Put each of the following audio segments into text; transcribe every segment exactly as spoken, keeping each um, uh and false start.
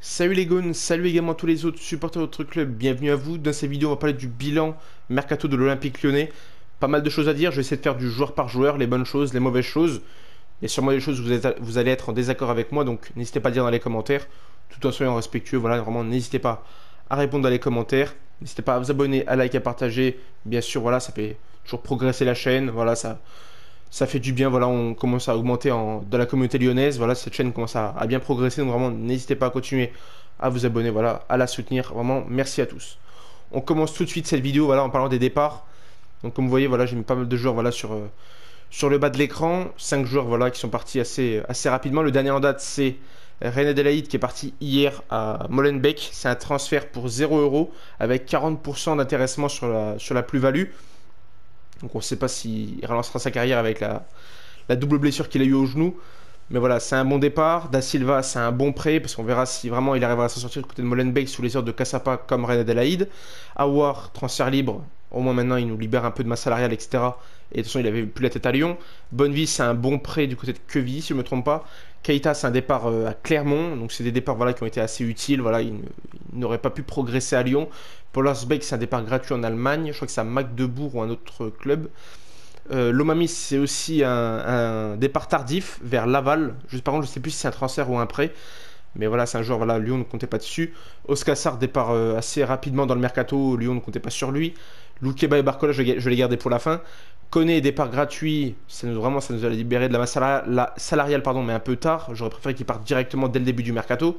Salut les gones, salut également tous les autres supporters de notre club, bienvenue à vous. Dans cette vidéo, on va parler du bilan mercato de l'Olympique Lyonnais. Pas mal de choses à dire, je vais essayer de faire du joueur par joueur, les bonnes choses, les mauvaises choses. Il y a sûrement des choses où vous, êtes- vous allez être en désaccord avec moi, donc n'hésitez pas à le dire dans les commentaires. Tout en soyant respectueux, voilà, vraiment n'hésitez pas à répondre dans les commentaires. N'hésitez pas à vous abonner, à liker, à partager. Bien sûr, voilà, ça fait toujours progresser la chaîne, voilà, ça, ça fait du bien, voilà, on commence à augmenter en, dans la communauté lyonnaise, voilà, cette chaîne commence à, à bien progresser, donc vraiment n'hésitez pas à continuer à vous abonner, voilà, à la soutenir, vraiment merci à tous. On commence tout de suite cette vidéo, voilà, en parlant des départs. Donc comme vous voyez, voilà, j'ai mis pas mal de joueurs, voilà, sur, euh, sur le bas de l'écran, cinq joueurs, voilà, qui sont partis assez, assez rapidement. Le dernier en date, c'est Reine Adelaide qui est parti hier à Molenbeek. C'est un transfert pour zéro euro avec quarante pour cent d'intéressement sur la, sur la plus-value. Donc on ne sait pas s'il relancera sa carrière avec la, la double blessure qu'il a eu au genou. Mais voilà, c'est un bon départ. Da Silva, c'est un bon prêt, parce qu'on verra si vraiment il arrivera à s'en sortir du côté de Molenbeek sous les ordres de Cassapa comme Reine Adelaide. Aouar, transfert libre. Au moins maintenant, il nous libère un peu de masse salariale, et cetera. Et de toute façon, il avait plus la tête à Lyon. Bonnevis, c'est un bon prêt du côté de Quevilly, si je ne me trompe pas. Keita, c'est un départ euh, à Clermont. Donc c'est des départs voilà, qui ont été assez utiles. Voilà, il n'aurait pas pu progresser à Lyon. Pollersbeek, c'est un départ gratuit en Allemagne. Je crois que c'est à Magdebourg ou un autre club. Euh, Lomamis, c'est aussi un, un départ tardif vers Laval. Je, par contre, je ne sais plus si c'est un transfert ou un prêt. Mais voilà, c'est un joueur, voilà, Lyon ne comptait pas dessus. Oscar Sarr départ euh, assez rapidement dans le mercato. Lyon ne comptait pas sur lui. Loukeba et Barcola, je, je les gardais pour la fin. Koné, départ gratuit. Ça nous, vraiment, ça nous a libéré de la masse salariale, la, salariale pardon, mais un peu tard. J'aurais préféré qu'il parte directement dès le début du mercato.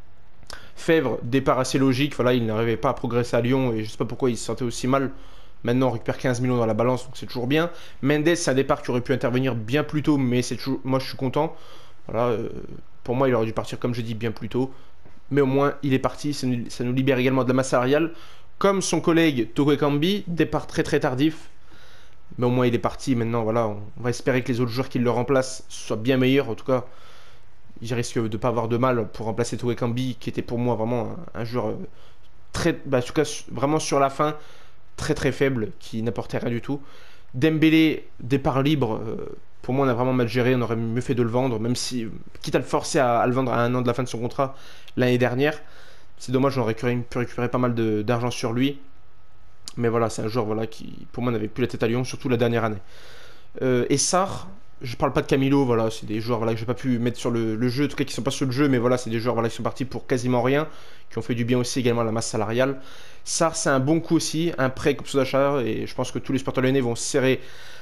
Fèvre, départ assez logique. Voilà, il n'arrivait pas à progresser à Lyon et je ne sais pas pourquoi il se sentait aussi mal. Maintenant, on récupère quinze millions dans la balance, donc c'est toujours bien. Mendes, c'est un départ qui aurait pu intervenir bien plus tôt, mais c'est toujours... moi, je suis content. Voilà, euh, pour moi, il aurait dû partir, comme je dis, bien plus tôt. Mais au moins, il est parti. Ça nous, ça nous libère également de la masse salariale. Comme son collègue Toko Ekambi, départ très très tardif. Mais au moins, il est parti. Maintenant, voilà, on, on va espérer que les autres joueurs qui le remplacent soient bien meilleurs. En tout cas, il risque de ne pas avoir de mal pour remplacer Toko Ekambi, qui était pour moi vraiment un, un joueur euh, très... Bah, en tout cas, vraiment sur la fin, très très faible, qui n'apportait rien du tout. Dembélé, départ libre, euh, pour moi on a vraiment mal géré, on aurait mieux fait de le vendre, même si, quitte à le forcer à, à le vendre à un an de la fin de son contrat l'année dernière. C'est dommage, on aurait pu récupérer pas mal d'argent sur lui. Mais voilà, c'est un joueur voilà, qui, pour moi, n'avait plus la tête à Lyon, surtout la dernière année. Euh, et Sarr, je parle pas de Camilo, voilà, c'est des joueurs voilà, que j'ai pas pu mettre sur le, le jeu, en tout cas qui sont pas sur le jeu, mais voilà, c'est des joueurs voilà, qui sont partis pour quasiment rien, qui ont fait du bien aussi également à la masse salariale. Sarr, c'est un bon coup aussi, un prêt comme ça d'achat, et je pense que tous les supporters lyonnais vont se serrer,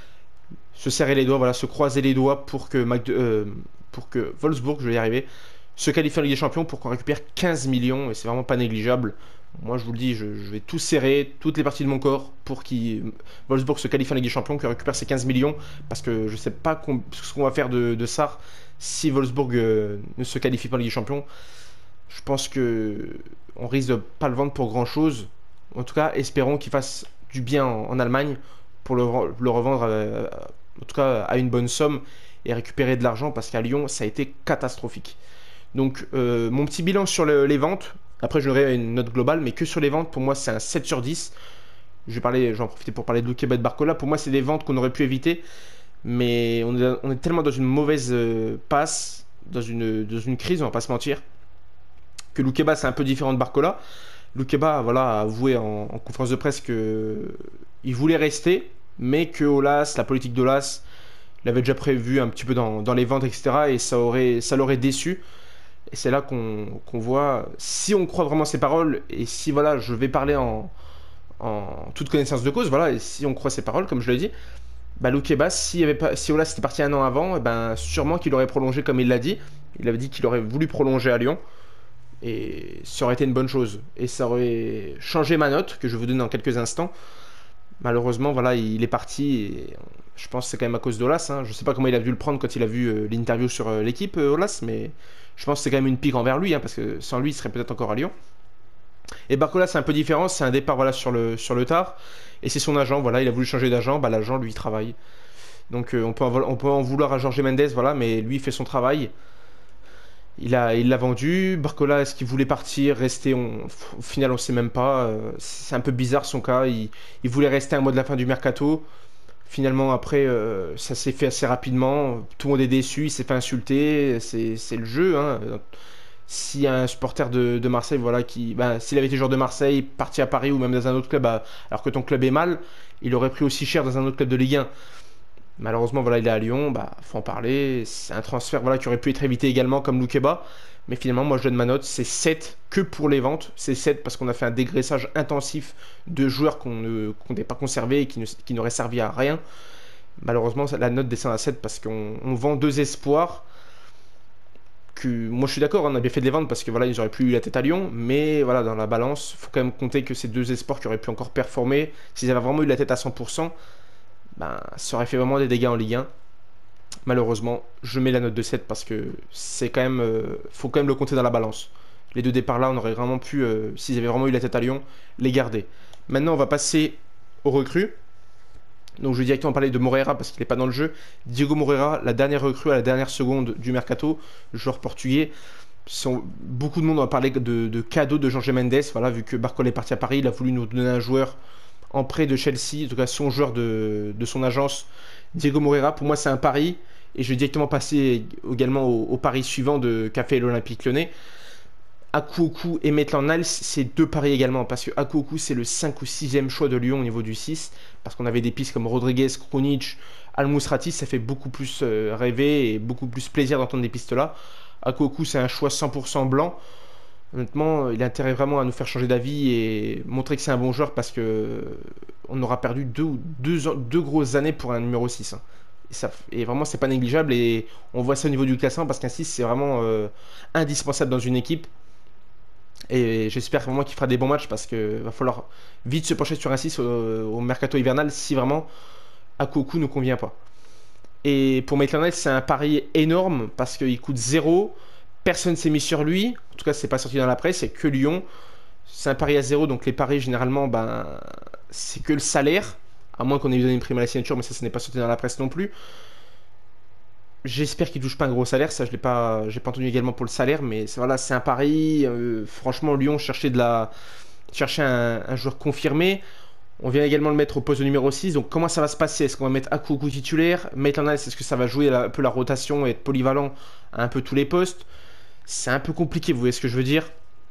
se serrer les doigts, voilà, se croiser les doigts pour que, Mac euh, pour que Wolfsburg, je vais y arriver, se qualifie en Ligue des Champions pour qu'on récupère quinze millions, et c'est vraiment pas négligeable. Moi, je vous le dis, je, je vais tout serrer, toutes les parties de mon corps, pour qu'il Wolfsburg se qualifie en Ligue des Champions, qu'il récupère ses quinze millions, parce que je sais pas ce qu'on va faire de, de Sarr si Wolfsburg euh, ne se qualifie pas en Ligue des Champions. Je pense que on risque de pas le vendre pour grand chose. En tout cas, espérons qu'il fasse du bien en, en Allemagne pour le, le revendre, euh, en tout cas à une bonne somme et récupérer de l'argent, parce qu'à Lyon, ça a été catastrophique. Donc, euh, mon petit bilan sur le, les ventes. Après, j'aurai une note globale, mais que sur les ventes, pour moi, c'est un sept sur dix. Je vais parler, j'en profiter pour parler de Loukeba et de Barcola. Pour moi, c'est des ventes qu'on aurait pu éviter, mais on est, on est tellement dans une mauvaise euh, passe, dans une, dans une crise, on va pas se mentir, que Loukeba, c'est un peu différent de Barcola. Loukeba, voilà, a avoué en, en conférence de presse qu'il voulait rester, mais que Aulas, la politique d'Aulas, l'avait déjà prévu un petit peu dans, dans les ventes, et cetera. Et ça aurait, ça l'aurait déçu. Et c'est là qu'on qu'on voit si on croit vraiment ces paroles, et si voilà, je vais parler en, en toute connaissance de cause, voilà, et si on croit ces paroles, comme je l'ai dit, bah Loukeba, si, avait pas, si Olas était parti un an avant, eh ben, sûrement qu'il aurait prolongé comme il l'a dit. Il avait dit qu'il aurait voulu prolonger à Lyon, et ça aurait été une bonne chose. Et ça aurait changé ma note, que je vous donne dans quelques instants. Malheureusement, voilà, il est parti, et je pense que c'est quand même à cause d'Olas. Hein. Je sais pas comment il a dû le prendre quand il a vu euh, l'interview sur euh, l'équipe, euh, Olas, mais je pense que c'est quand même une pique envers lui, hein, parce que sans lui, il serait peut-être encore à Lyon. Et Barcola, c'est un peu différent, c'est un départ voilà, sur, le, sur le tard, et c'est son agent, voilà, il a voulu changer d'agent, bah, l'agent, lui, il travaille. Donc euh, on, peut en, on peut en vouloir à Jorge Mendes, voilà, mais lui, il fait son travail. Il a, il l'a vendu. Barcola, est-ce qu'il voulait partir, rester on, au final, on sait même pas. Euh, c'est un peu bizarre son cas. Il, il voulait rester un mois de la fin du mercato. Finalement, après, euh, ça s'est fait assez rapidement. Tout le monde est déçu, il s'est fait insulter. C'est le jeu. Hein. Si un supporter de, de Marseille, voilà, qui, bah, s'il avait été joueur de Marseille, parti à Paris ou même dans un autre club, bah, alors que ton club est mal, il aurait pris aussi cher dans un autre club de Ligue un. Malheureusement, voilà, il est à Lyon, bah, faut en parler. C'est un transfert, voilà, qui aurait pu être évité également, comme Loukeba. Mais finalement, moi, je donne ma note, c'est sept que pour les ventes. C'est sept parce qu'on a fait un dégraissage intensif de joueurs qu'on ne, qu'on n'ait pas conservés et qui, ne, qui n'auraient servi à rien. Malheureusement, la note descend à sept parce qu'on on vend deux espoirs. Que, moi, je suis d'accord, on a bien fait de les vendre parce que voilà, ils auraient pu eu la tête à Lyon. Mais voilà, dans la balance, il faut quand même compter que ces deux espoirs qui auraient pu encore performer, s'ils avaient vraiment eu la tête à cent pour cent, ben, ça aurait fait vraiment des dégâts en Ligue un. Malheureusement, je mets la note de sept parce que c'est quand même, euh, faut quand même le compter dans la balance. Les deux départs là, on aurait vraiment pu, euh, s'ils avaient vraiment eu la tête à Lyon, les garder. Maintenant, on va passer aux recrues. Donc, je vais directement parler de Moreira parce qu'il n'est pas dans le jeu. Diego Moreira, la dernière recrue à la dernière seconde du mercato, joueur portugais. Sont, beaucoup de monde a parlé de, de cadeau de Jorge Mendes. Voilà, vu que Barcola est parti à Paris, il a voulu nous donner un joueur en prêt de Chelsea, en tout cas son joueur de, de son agence. Diego Moreira, pour moi, c'est un pari. Et je vais directement passer également au, au pari suivant de qu'a fait l'Olympique Lyonnais. Akouokou et Maitland-Niles, c'est deux paris également. Parce que Akouokou, c'est le cinq ou sixième choix de Lyon au niveau du six. Parce qu'on avait des pistes comme Rodriguez, Krunic, Al-Mousrati. Ça fait beaucoup plus euh, rêver et beaucoup plus plaisir d'entendre des pistes là. Akouokou, c'est un choix cent pour cent blanc. Honnêtement, il a intérêt vraiment à nous faire changer d'avis et montrer que c'est un bon joueur parce que on aura perdu deux, deux, deux grosses années pour un numéro six. Hein. Et, ça, et vraiment, c'est pas négligeable et on voit ça au niveau du classement parce qu'un six, c'est vraiment euh, indispensable dans une équipe. Et j'espère vraiment qu'il fera des bons matchs parce qu'il va falloir vite se pencher sur un six au, au mercato hivernal si vraiment Akouokou ne convient pas. Et pour Maitland-Niles, c'est un pari énorme parce qu'il coûte zéro. Personne ne s'est mis sur lui. En tout cas, c'est pas sorti dans la presse. C'est que Lyon. C'est un pari à zéro. Donc les paris, généralement, ben, c'est que le salaire. À moins qu'on ait donné une prime à la signature, mais ça, ce n'est pas sorti dans la presse non plus. J'espère qu'il touche pas un gros salaire. Ça, je l'ai pas, j'ai pas entendu également pour le salaire. Mais voilà, c'est un pari. Euh, franchement, Lyon cherchait, de la... cherchait un, un joueur confirmé. On vient également le mettre au poste de numéro six. Donc comment ça va se passer? Est-ce qu'on va mettre Akouokou titulaire? Maitland-Niles, est-ce que ça va jouer un peu la rotation et être polyvalent à un peu tous les postes? C'est un peu compliqué, vous voyez ce que je veux dire?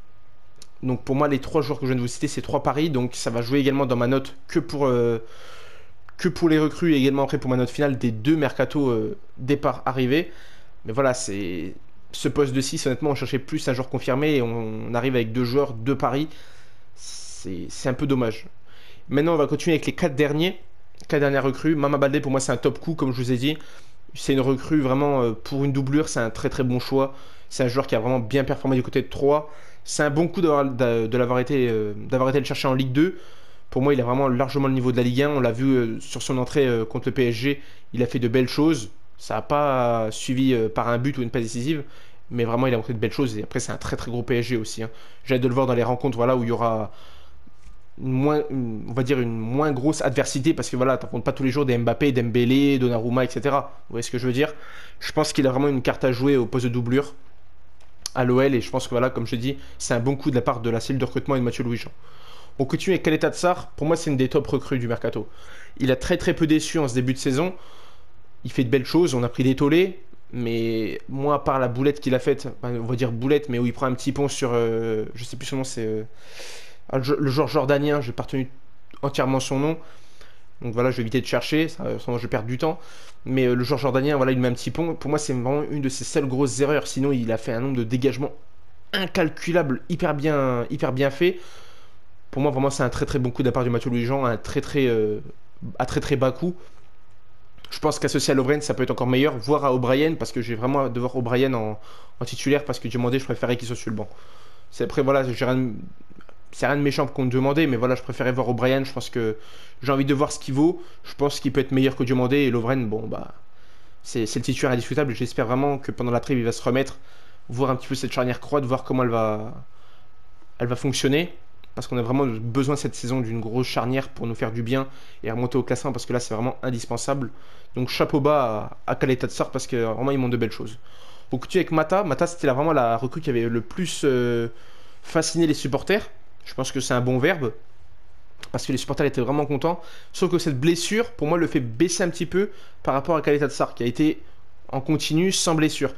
Donc pour moi, les trois joueurs que je viens de vous citer, c'est trois paris. Donc ça va jouer également dans ma note que pour, euh, que pour les recrues et également après pour ma note finale des deux mercato euh, départ arrivés. Mais voilà, c'est ce poste de six, honnêtement, on cherchait plus un joueur confirmé et on, on arrive avec deux joueurs, deux paris. C'est un peu dommage. Maintenant, on va continuer avec les quatre derniers. quatre dernières recrues. Mama Baldé, pour moi, c'est un top coup, comme je vous ai dit. C'est une recrue vraiment euh, pour une doublure. C'est un très très bon choix. C'est un joueur qui a vraiment bien performé du côté de Troyes. C'est un bon coup de l'avoir été, euh, d'avoir été le chercher en Ligue deux. Pour moi, il a vraiment largement le niveau de la Ligue un. On l'a vu euh, sur son entrée euh, contre le P S G. Il a fait de belles choses. Ça n'a pas suivi euh, par un but ou une passe décisive. Mais vraiment, il a montré de belles choses. Et après, c'est un très très gros P S G aussi. Hein. J'ai hâte de le voir dans les rencontres voilà, où il y aura... Une moins, une, on va dire une moins grosse adversité parce que voilà, t'affrontes pas tous les jours des Mbappé, Dembélé, Donnarumma, et cetera. Vous voyez ce que je veux dire? Je pense qu'il a vraiment une carte à jouer au poste de doublure à l'O L et je pense que voilà, comme je dis, c'est un bon coup de la part de la cellule de recrutement et de Mathieu Louis-Jean. On continue avec Kaleta Tsar. Pour moi, c'est une des top recrues du mercato. Il a très très peu déçu en ce début de saison. Il fait de belles choses. On a pris des tollés. Mais moi, à part la boulette qu'il a faite, on va dire boulette, mais où il prend un petit pont sur. Euh, je sais plus son nom, c'est. Euh, le joueur jordanien, j'ai pas retenu entièrement son nom. Donc voilà, je vais éviter de chercher, ça, sinon je vais perdre du temps. Mais euh, le joueur jordanien, voilà, il met un petit pont. Pour moi, c'est vraiment une de ses seules grosses erreurs. Sinon, il a fait un nombre de dégagements incalculable, hyper bien, hyper bien fait. Pour moi, vraiment, c'est un très très bon coup de la part du Mathieu Louis-Jean, un très très, euh, à très très bas coût. Je pense qu'associé à Lovren, ça peut être encore meilleur, voire à O'Brien, parce que j'ai vraiment hâte de voir O'Brien en, en titulaire, parce que j'ai demandé, je préférais qu'il soit sur le banc. C'est après, voilà, j'ai rien. C'est rien de méchant qu'on me demandait, mais voilà, je préférais voir O'Brien. Je pense que j'ai envie de voir ce qu'il vaut. Je pense qu'il peut être meilleur que Diomandé. Et Lovren, bon, bah, c'est le titulaire indiscutable. J'espère vraiment que pendant la trêve, il va se remettre, voir un petit peu cette charnière croate, voir comment elle va, elle va fonctionner. Parce qu'on a vraiment besoin cette saison d'une grosse charnière pour nous faire du bien et remonter au classement. Parce que là, c'est vraiment indispensable. Donc, chapeau bas à, à Kaleta Tsar parce que vraiment, ils montrent de belles choses. On continue avec Mata. Mata, c'était vraiment la recrue qui avait le plus euh, fasciné les supporters. Je pense que c'est un bon verbe parce que les supporters étaient vraiment contents. Sauf que cette blessure, pour moi, le fait baisser un petit peu par rapport à Kaleta Tsar qui a été en continu sans blessure.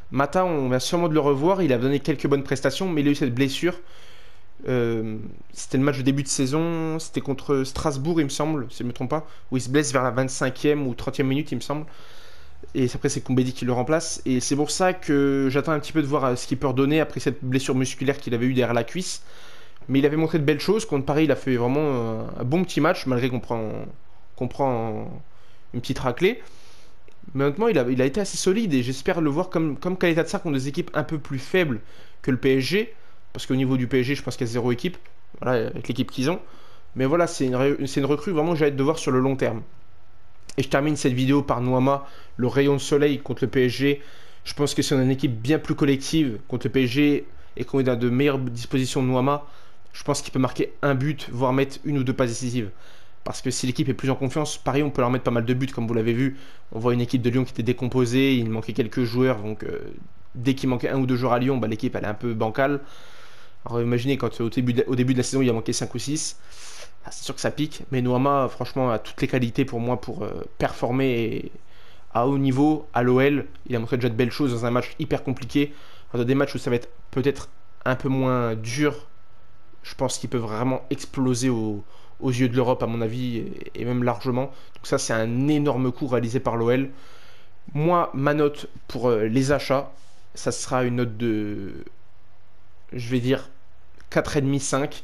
Mata, on va sûrement de le revoir. Il a donné quelques bonnes prestations, mais il a eu cette blessure. Euh, c'était le match de début de saison. C'était contre Strasbourg, il me semble, si je ne me trompe pas. Où il se blesse vers la vingt-cinquième ou trentième minute, il me semble. Et après, c'est Koumbedi qui le remplace. Et c'est pour ça que j'attends un petit peu de voir ce qu'il peut redonner après cette blessure musculaire qu'il avait eue derrière la cuisse. Mais il avait montré de belles choses. Contre Paris, il a fait vraiment un bon petit match, malgré qu'on prend, qu'on prend une petite raclée. Mais honnêtement, il a, il a été assez solide et j'espère le voir comme, comme Caleta Tsar contre des équipes un peu plus faibles que le P S G. Parce qu'au niveau du P S G, je pense qu'il y a zéro équipe, voilà, avec l'équipe qu'ils ont. Mais voilà, c'est une, c'est une recrue vraiment que j'ai hâte de voir sur le long terme. Et je termine cette vidéo par Nuama, le rayon de soleil contre le P S G. Je pense que si on a une équipe bien plus collective contre le P S G et qu'on est dans de meilleures dispositions de Nuama, je pense qu'il peut marquer un but, voire mettre une ou deux passes décisives. Parce que si l'équipe est plus en confiance, Paris, on peut leur mettre pas mal de buts, comme vous l'avez vu. On voit une équipe de Lyon qui était décomposée, il manquait quelques joueurs, donc euh, dès qu'il manquait un ou deux joueurs à Lyon, bah, l'équipe elle est un peu bancale. Alors imaginez quand au début de, au début de la saison il a manqué cinq ou six, ah, c'est sûr que ça pique, mais Nuama franchement a toutes les qualités pour moi pour euh, performer et, à haut niveau à l'O L. Il a montré déjà de belles choses dans un match hyper compliqué, dans des matchs où ça va être peut-être un peu moins dur. Je pense qu'il peut vraiment exploser au, aux yeux de l'Europe à mon avis, et, et même largement. Donc ça c'est un énorme coup réalisé par l'O L. Moi ma note pour euh, les achats, ça sera une note de, je vais dire quatre virgule cinq cinq.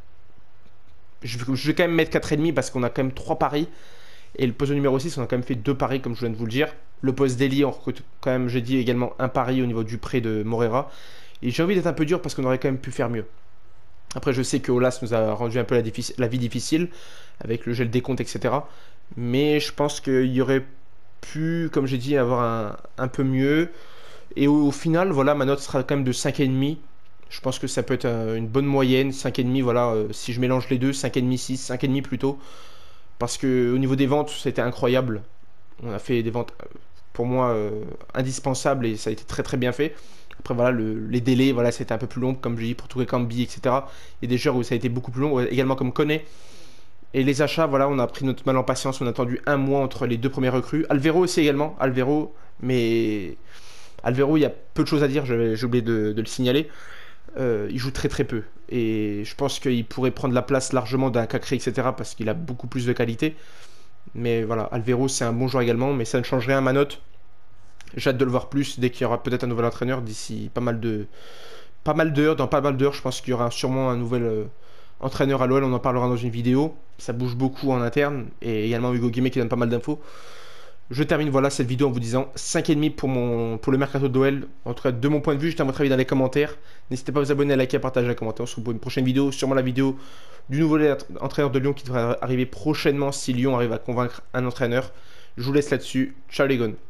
Je, je vais quand même mettre quatre virgule cinq parce qu'on a quand même trois paris. Et le poste numéro six, on a quand même fait deux paris comme je viens de vous le dire. Le poste d'ailier, on recrute quand même, j'ai dit également un pari au niveau du prêt de Morera. Et j'ai envie d'être un peu dur parce qu'on aurait quand même pu faire mieux. Après je sais que Olas nous a rendu un peu la, la vie difficile avec le gel des comptes, et cetera. Mais je pense qu'il y aurait pu, comme j'ai dit, avoir un, un peu mieux. Et au, au final, voilà, ma note sera quand même de cinq virgule cinq. Je pense que ça peut être une bonne moyenne, cinq virgule cinq, voilà, euh, si je mélange les deux, cinq virgule cinq, six, cinq virgule cinq plutôt. Parce que au niveau des ventes, c'était incroyable. On a fait des ventes, pour moi, euh, indispensables et ça a été très très bien fait. Après, voilà, le, les délais, voilà, c'était un peu plus long, comme je dis, pour Touré Cambi, et cetera. Il y a des joueurs où ça a été beaucoup plus long, également comme Koné. Et les achats, voilà, on a pris notre mal en patience, on a attendu un mois entre les deux premières recrues. Alvero aussi également, Alvero, mais Alvero, il y a peu de choses à dire, j'ai oublié de, de le signaler. Euh, il joue très très peu et je pense qu'il pourrait prendre la place largement d'un Cacré, etc, parce qu'il a beaucoup plus de qualité. Mais voilà, Alvero c'est un bon joueur également, mais ça ne change rien à ma note. J'ai hâte de le voir plus dès qu'il y aura peut-être un nouvel entraîneur d'ici pas mal de pas mal d'heures. Dans pas mal d'heures, je pense qu'il y aura sûrement un nouvel euh, entraîneur à l'O L. On en parlera dans une vidéo. Ça bouge beaucoup en interne et également Hugo Guimé qui donne pas mal d'infos. Je termine voilà cette vidéo en vous disant cinq virgule cinq pour, mon, pour le mercato d'O L. En tout cas, de mon point de vue, j'étais à votre avis dans les commentaires. N'hésitez pas à vous abonner, à liker, à partager, à commenter. On se retrouve pour une prochaine vidéo, sûrement la vidéo du nouveau entraîneur de Lyon qui devrait arriver prochainement si Lyon arrive à convaincre un entraîneur. Je vous laisse là-dessus. Ciao les gones.